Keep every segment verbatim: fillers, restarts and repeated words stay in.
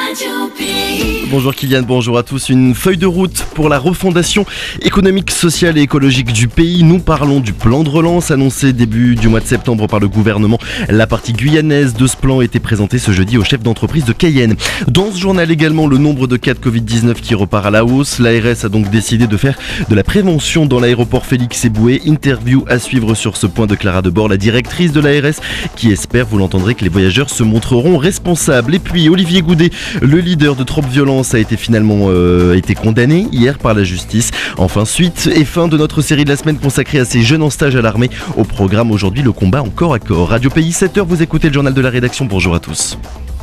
Radio Pays. Bonjour Kylian, bonjour à tous. Une feuille de route pour la refondation économique, sociale et écologique du pays. Nous parlons du plan de relance annoncé début du mois de septembre par le gouvernement. La partie guyanaise de ce plan a été présentée ce jeudi au chef d'entreprise de Cayenne. Dans ce journal également, le nombre de cas de covid dix-neuf qui repart à la hausse. L'A R S a donc décidé de faire de la prévention dans l'aéroport Félix Éboué. Interview à suivre sur ce point de Clara Debord, la directrice de l'A R S, qui espère, vous l'entendrez, que les voyageurs se montreront responsables. Et puis Olivier Goudet, le leader de Trop Violence, a été finalement euh, été condamné hier par la justice. Enfin, suite et fin de notre série de la semaine consacrée à ces jeunes en stage à l'armée. Au programme aujourd'hui, le combat en corps à corps. Radio Pays, sept heures, vous écoutez le journal de la rédaction. Bonjour à tous.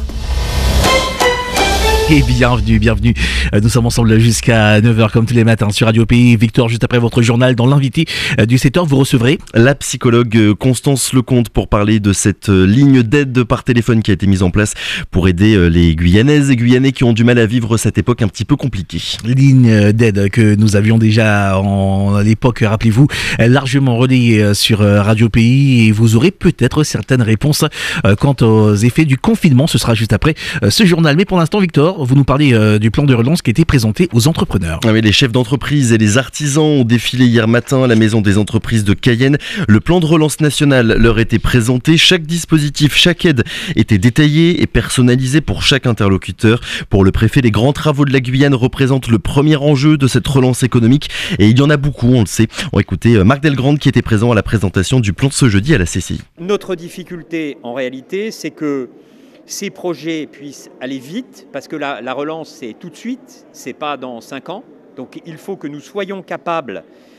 Et bienvenue, bienvenue. Nous sommes ensemble jusqu'à neuf heures comme tous les matins sur Radio Pays. Victor, juste après votre journal, dans l'invité du sept heures, vous recevrez la psychologue Constance Lecomte pour parler de cette ligne d'aide par téléphone qui a été mise en place pour aider les Guyanaises et Guyanais qui ont du mal à vivre cette époque un petit peu compliquée. Ligne d'aide que nous avions déjà en, à l'époque, rappelez-vous, largement relayée sur Radio Pays, et vous aurez peut-être certaines réponses quant aux effets du confinement. Ce sera juste après ce journal. Mais pour l'instant, Victor, vous nous parlez euh, du plan de relance qui a été présenté aux entrepreneurs. Ah oui, les chefs d'entreprise et les artisans ont défilé hier matin à la maison des entreprises de Cayenne. Le plan de relance national leur était présenté. Chaque dispositif, chaque aide était détaillée et personnalisée pour chaque interlocuteur. Pour le préfet, les grands travaux de la Guyane représentent le premier enjeu de cette relance économique. Et il y en a beaucoup, on le sait. On va écouter Marc Delgrande qui était présent à la présentation du plan de ce jeudi à la C C I. Notre difficulté, en réalité, c'est que ces projets puissent aller vite, parce que la, la relance, c'est tout de suite, c'est pas dans cinq ans. Donc il faut que nous soyons capables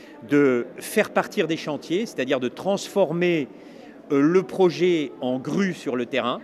de faire partir des chantiers, c'est-à-dire de transformer euh, le projet en grue sur le terrain.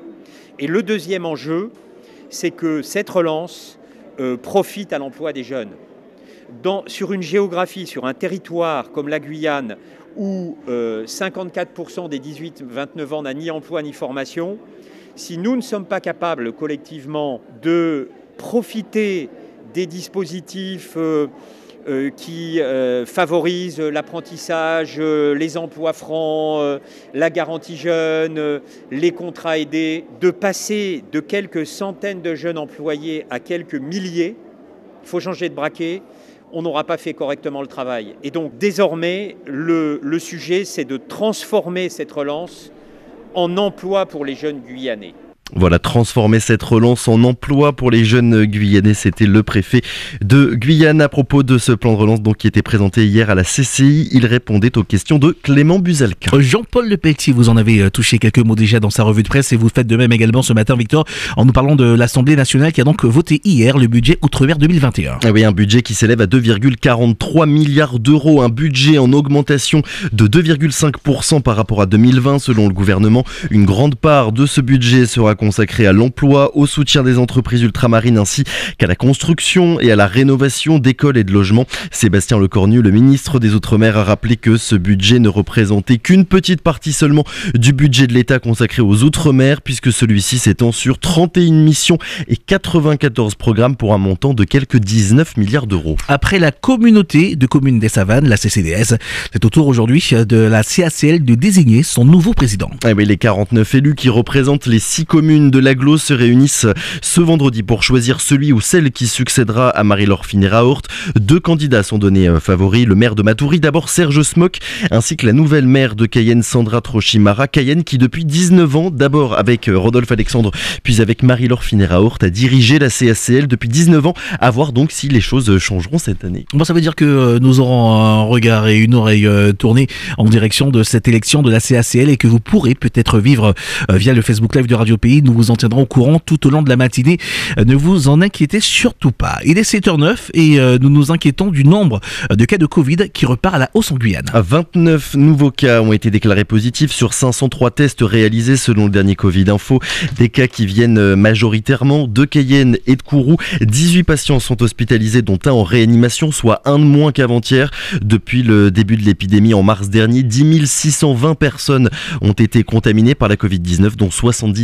Et le deuxième enjeu, c'est que cette relance euh, profite à l'emploi des jeunes. Dans, sur une géographie, sur un territoire comme la Guyane, où euh, cinquante-quatre pour cent des dix-huit vingt-neuf ans n'a ni emploi ni formation, si nous ne sommes pas capables collectivement de profiter des dispositifs euh, euh, qui euh, favorisent l'apprentissage, euh, les emplois francs, euh, la garantie jeune, euh, les contrats aidés, de passer de quelques centaines de jeunes employés à quelques milliers, il faut changer de braquet, on n'aura pas fait correctement le travail. Et donc désormais, le, le sujet, c'est de transformer cette relance en emploi pour les jeunes Guyanais. Voilà, transformer cette relance en emploi pour les jeunes Guyanais, c'était le préfet de Guyane à propos de ce plan de relance donc, qui était présenté hier à la C C I. Il répondait aux questions de Clément Buzalka. Jean-Paul Lepelletier, vous en avez touché quelques mots déjà dans sa revue de presse et vous faites de même également ce matin, Victor, en nous parlant de l'Assemblée nationale qui a donc voté hier le budget Outre-mer deux mille vingt et un. Ah oui, un budget qui s'élève à deux virgule quarante-trois milliards d'euros, un budget en augmentation de deux virgule cinq pour cent par rapport à deux mille vingt selon le gouvernement. Une grande part de ce budget sera consacré à l'emploi, au soutien des entreprises ultramarines ainsi qu'à la construction et à la rénovation d'écoles et de logements. Sébastien Lecornu, le ministre des Outre-mer, a rappelé que ce budget ne représentait qu'une petite partie seulement du budget de l'État consacré aux Outre-mer, puisque celui-ci s'étend sur trente et une missions et quatre-vingt-quatorze programmes pour un montant de quelques dix-neuf milliards d'euros. Après la communauté de communes des Savanes, la C C D S, c'est au tour aujourd'hui de la C A C L de désigner son nouveau président. Eh bien, les quarante-neuf élus qui représentent les six communes de l'agglo se réunissent ce vendredi pour choisir celui ou celle qui succédera à Marie-Laure Finera-Hort. Deux candidats sont donnés favoris, le maire de Matoury, d'abord Serge Smock, ainsi que la nouvelle maire de Cayenne, Sandra Trochimara. Cayenne qui depuis dix-neuf ans, d'abord avec Rodolphe Alexandre, puis avec Marie-Laure Finera-Hort, a dirigé la C A C L depuis dix-neuf ans, à voir donc si les choses changeront cette année. Bon, ça veut dire que nous aurons un regard et une oreille tournée en direction de cette élection de la C A C L et que vous pourrez peut-être vivre via le Facebook Live de Radio Pays. Nous vous en tiendrons au courant tout au long de la matinée. Ne vous en inquiétez surtout pas. Il est sept heures neuf et nous nous inquiétons du nombre de cas de Covid qui repart à la hausse en Guyane. vingt-neuf nouveaux cas ont été déclarés positifs sur cinq cent trois tests réalisés selon le dernier Covid Info. Des cas qui viennent majoritairement de Cayenne et de Kourou. dix-huit patients sont hospitalisés, dont un en réanimation, soit un de moins qu'avant-hier. Depuis le début de l'épidémie en mars dernier, dix mille six cent vingt personnes ont été contaminées par la Covid dix-neuf, dont soixante-dix décès qui sont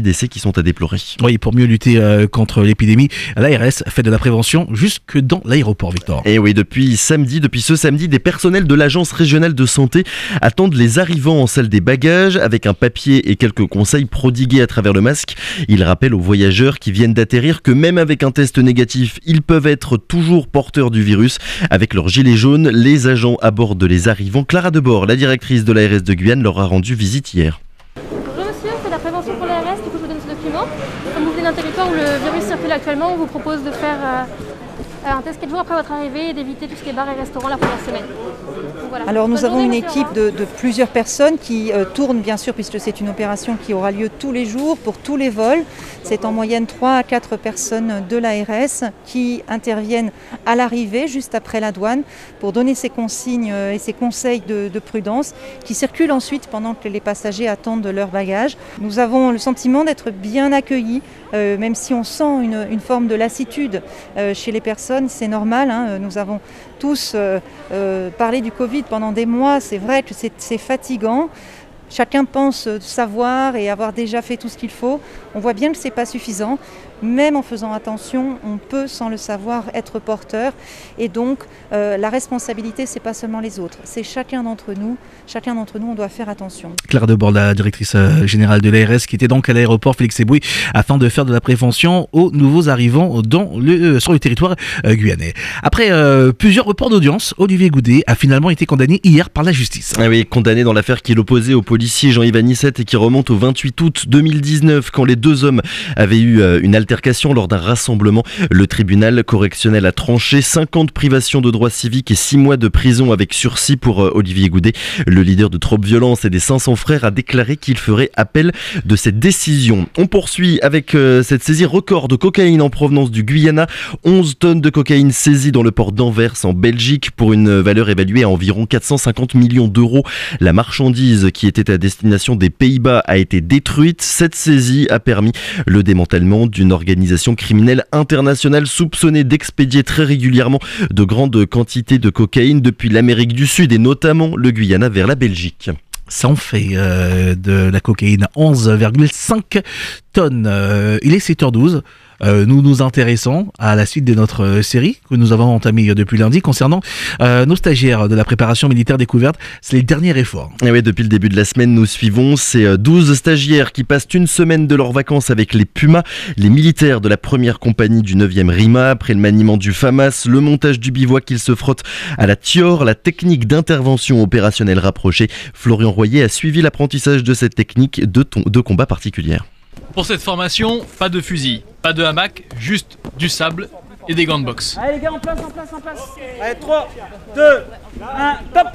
sont à déplorer. Oui, pour mieux lutter euh, contre l'épidémie, l'A R S fait de la prévention jusque dans l'aéroport, Victor. Et oui, depuis samedi, depuis ce samedi, des personnels de l'Agence régionale de santé attendent les arrivants en salle des bagages avec un papier et quelques conseils prodigués à travers le masque. Ils rappellent aux voyageurs qui viennent d'atterrir que même avec un test négatif, ils peuvent être toujours porteurs du virus. Avec leur gilet jaune, les agents abordent les arrivants. Clara Debord, la directrice de l'A R S de Guyane, leur a rendu visite hier. Bonjour monsieur, c'est la prévention pour l'A R S, du coup je vous donne ce document. Comme vous venez d'un territoire où le virus circule actuellement, on vous propose de faire euh, un test quatre jours après votre arrivée et d'éviter tout ce qui est bar et restaurant la première semaine. Donc, voilà. Alors nous Bonne avons journée, une monsieur, équipe de, de plusieurs personnes qui euh, tournent bien sûr puisque c'est une opération qui aura lieu tous les jours pour tous les vols. C'est en moyenne trois à quatre personnes de l'A R S qui interviennent à l'arrivée juste après la douane pour donner ces consignes et ces conseils de, de prudence qui circulent ensuite pendant que les passagers attendent leur bagage. Nous avons le sentiment d'être bien accueillis, euh, même si on sent une, une forme de lassitude euh, chez les personnes, c'est normal, hein. Nous avons tous euh, euh, parlé du Covid pendant des mois, c'est vrai que c'est, c'est fatigant. Chacun pense savoir et avoir déjà fait tout ce qu'il faut. On voit bien que ce n'est pas suffisant. Même en faisant attention, on peut, sans le savoir, être porteur. Et donc, euh, la responsabilité, ce n'est pas seulement les autres. C'est chacun d'entre nous. Chacun d'entre nous, on doit faire attention. Clara Debord, la directrice générale de l'A R S, qui était donc à l'aéroport Félix Éboué afin de faire de la prévention aux nouveaux arrivants dans le, euh, sur le territoire euh, guyanais. Après euh, plusieurs reports d'audience, Olivier Goudet a finalement été condamné hier par la justice. Ah oui, condamné dans l'affaire qui l'opposait au policier Jean-Yves Anisset et qui remonte au vingt-huit août deux mille dix-neuf quand les deux hommes avaient eu euh, une altercation lors d'un rassemblement. Le tribunal correctionnel a tranché cinquante privations de droits civiques et six mois de prison avec sursis pour euh, Olivier Goudet. Le leader de Trop Violence et des cinq cents frères a déclaré qu'il ferait appel de cette décision. On poursuit avec euh, cette saisie record de cocaïne en provenance du Guyana. onze tonnes de cocaïne saisies dans le port d'Anvers en Belgique pour une valeur évaluée à environ quatre cent cinquante millions d'euros. La marchandise qui était à destination des Pays-Bas a été détruite. Cette saisie a permis le démantèlement d'une organisation criminelle internationale soupçonnée d'expédier très régulièrement de grandes quantités de cocaïne depuis l'Amérique du Sud et notamment le Guyana vers la Belgique. Ça en fait euh, de la cocaïne onze virgule cinq tonnes. Euh, il est sept heures douze. Euh, nous nous intéressons à la suite de notre euh, série que nous avons entamée depuis lundi concernant euh, nos stagiaires de la préparation militaire découverte. C'est les derniers efforts. Et oui, depuis le début de la semaine, nous suivons ces douze stagiaires qui passent une semaine de leurs vacances avec les Pumas, les militaires de la première compagnie du neuvième R I M A. Après le maniement du FAMAS, le montage du bivouac, qu'ils se frottent à la Tior, la technique d'intervention opérationnelle rapprochée. Florian Royer a suivi l'apprentissage de cette technique de, ton, de combat particulière. Pour cette formation, pas de fusil, pas de hamac, juste du sable et des gants de boxe. Allez les gars, en place, en place, en place. Allez, trois, deux, un, top.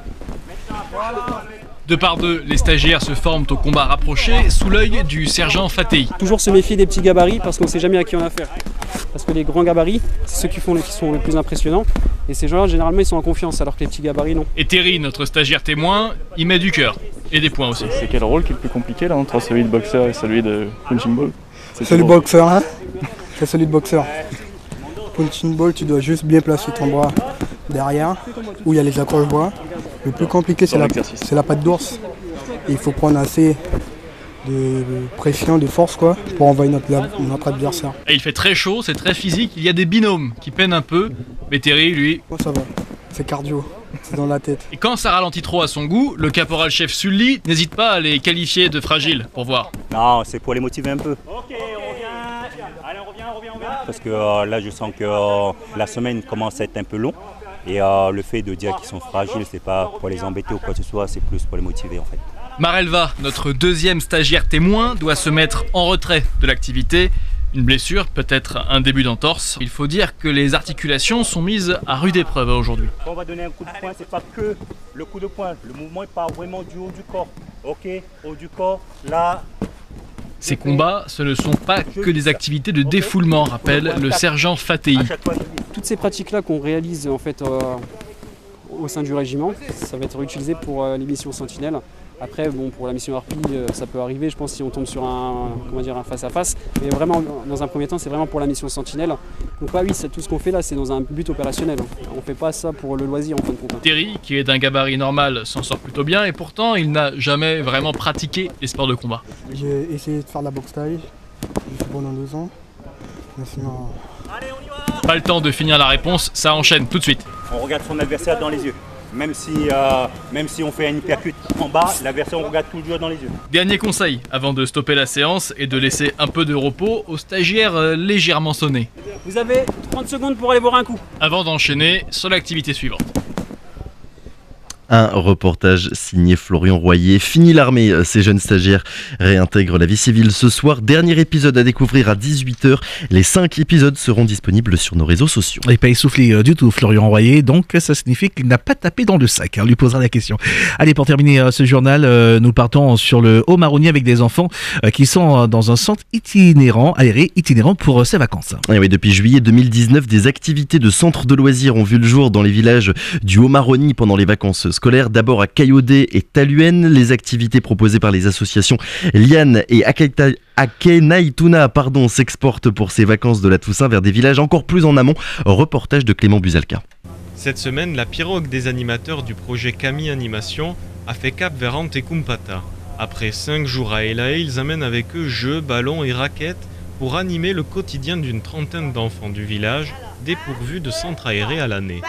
Deux par deux, les stagiaires se forment au combat rapproché sous l'œil du sergent Fatei. Toujours se méfier des petits gabarits parce qu'on ne sait jamais à qui on a affaire. Parce que les grands gabarits, c'est ceux qui, font les, qui sont les plus impressionnants. Et ces gens-là, généralement, ils sont en confiance, alors que les petits gabarits, non. Et Terry, notre stagiaire témoin, y met du cœur. Et des points aussi. C'est quel rôle qui est le plus compliqué là entre celui de boxeur et celui de punching ball? C'est celui de boxeur, hein. C'est celui de boxeur. Punching ball, tu dois juste bien placer ton bras derrière, où il y a les accroches-bras. Le plus compliqué, c'est la, c'est la patte d'ours. Il faut prendre assez de pression, de force, quoi, pour envahir notre, notre adversaire. Et il fait très chaud, c'est très physique. Il y a des binômes qui peinent un peu. Mais Terry, lui... Moi, ça va. C'est cardio. C'est dans la tête. Et quand ça ralentit trop à son goût, le caporal-chef Sully n'hésite pas à les qualifier de fragiles, pour voir. Non, c'est pour les motiver un peu. Ok, on revient. Allez, on revient, on revient, on revient. Parce que euh, là, je sens que euh, la semaine commence à être un peu long. Et euh, le fait de dire qu'ils sont fragiles, c'est pas pour les embêter ou quoi que ce soit, c'est plus pour les motiver en fait. Marelva, notre deuxième stagiaire témoin, doit se mettre en retrait de l'activité. Une blessure, peut-être un début d'entorse. Il faut dire que les articulations sont mises à rude épreuve aujourd'hui. Quand on va donner un coup de poing, c'est pas que le coup de poing. Le mouvement est pas vraiment du haut du corps. Ok, haut du corps, là. Ces combats, ce ne sont pas que des activités de défoulement, rappelle le sergent Fatei. Toutes ces pratiques-là qu'on réalise en fait euh, au sein du régiment, ça va être réutilisé pour euh, les missions Sentinelle. Après, bon, pour la mission Harpie, euh, ça peut arriver, je pense, si on tombe sur un, comment dire, un face-à-face. Mais vraiment, dans un premier temps, c'est vraiment pour la mission Sentinelle. Donc ah oui, c'est, tout ce qu'on fait là, c'est dans un but opérationnel. On ne fait pas ça pour le loisir en fin de compte. Terry, qui est d'un gabarit normal, s'en sort plutôt bien et pourtant, il n'a jamais vraiment pratiqué les sports de combat. J'ai essayé de faire de la boxe thaï, bon dans deux ans. Mais sinon... Pas le temps de finir la réponse, ça enchaîne tout de suite. On regarde son adversaire dans les yeux. Même si, euh, même si on fait une hypercute en bas, l'adversaire on regarde toujours dans les yeux. Dernier conseil avant de stopper la séance et de laisser un peu de repos aux stagiaires euh, légèrement sonnés. Vous avez trente secondes pour aller boire un coup. Avant d'enchaîner sur l'activité suivante. Un reportage signé Florian Royer. Fini l'armée, ces jeunes stagiaires réintègrent la vie civile ce soir. Dernier épisode à découvrir à dix-huit heures. Les cinq épisodes seront disponibles sur nos réseaux sociaux. Et pas essoufflé euh, du tout, Florian Royer. Donc ça signifie qu'il n'a pas tapé dans le sac. On lui posera la question. Allez, pour terminer euh, ce journal, euh, nous partons sur le Haut-Maroni avec des enfants euh, qui sont euh, dans un centre itinérant, aéré itinérant pour euh, ces vacances. Et oui, depuis juillet deux mille dix-neuf, des activités de centres de loisirs ont vu le jour dans les villages du Haut-Maroni pendant les vacances scolaires, d'abord à Cayodet et Taluène. Les activités proposées par les associations Liane et Akenaituna pardon, s'exportent pour ces vacances de la Toussaint vers des villages encore plus en amont. Reportage de Clément Buzalka. Cette semaine, la pirogue des animateurs du projet Camille Animation a fait cap vers Antekumpata. Après cinq jours à Elae, ils amènent avec eux jeux, ballons et raquettes pour animer le quotidien d'une trentaine d'enfants du village dépourvus de centre aéré à l'année.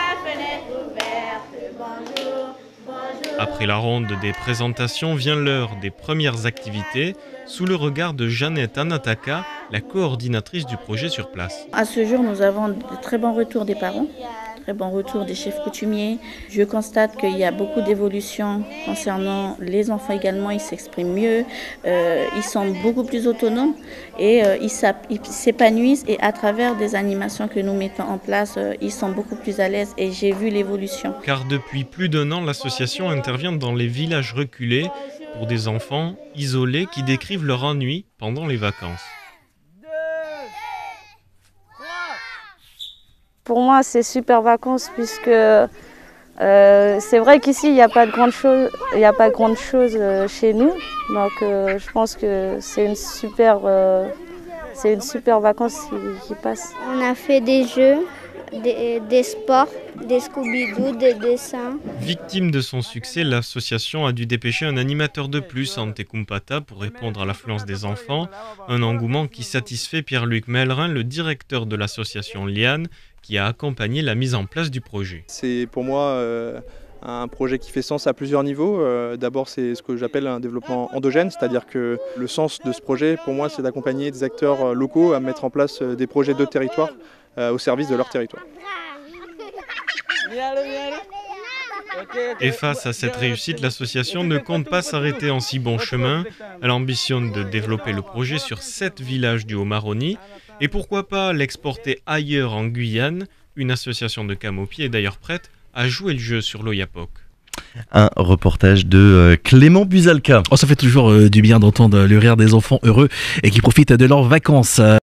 Après la ronde des présentations vient l'heure des premières activités, sous le regard de Jeannette Anataka, la coordinatrice du projet sur place. À ce jour, nous avons de très bons retours des parents, très bons retours des chefs coutumiers. Je constate qu'il y a beaucoup d'évolutions concernant les enfants également, ils s'expriment mieux, euh, ils sont beaucoup plus autonomes et euh, ils s'épanouissent, et à travers des animations que nous mettons en place, euh, ils sont beaucoup plus à l'aise et j'ai vu l'évolution. Car depuis plus d'un an, l'association intervient dans les villages reculés pour des enfants isolés qui décrivent leur ennui pendant les vacances. Pour moi, c'est super vacances puisque euh, c'est vrai qu'ici, il n'y a pas de grande chose, il n'y a pas de grande chose euh, chez nous. Donc, euh, je pense que c'est une super, euh, c'est une super vacances qui, qui passe. On a fait des jeux, des, des sports, des Scooby-Doo, des dessins. Victime de son succès, l'association a dû dépêcher un animateur de plus à Antekumpata pour répondre à l'affluence des enfants. Un engouement qui satisfait Pierre-Luc Mellerin, le directeur de l'association Liane, qui a accompagné la mise en place du projet. C'est pour moi euh, un projet qui fait sens à plusieurs niveaux. Euh, D'abord, c'est ce que j'appelle un développement endogène, c'est-à-dire que le sens de ce projet, pour moi, c'est d'accompagner des acteurs locaux à mettre en place des projets de territoire euh, au service de leur territoire. Et face à cette réussite, l'association ne compte pas s'arrêter en si bon chemin. Elle ambitionne de développer le projet sur sept villages du Haut-Maroni. Et pourquoi pas l'exporter ailleurs en Guyane. Une association de Camopi est d'ailleurs prête à jouer le jeu sur l'Oyapock. Un reportage de euh, Clément Buzalka. Oh, ça fait toujours euh, du bien d'entendre le rire des enfants heureux et qui profitent de leurs vacances.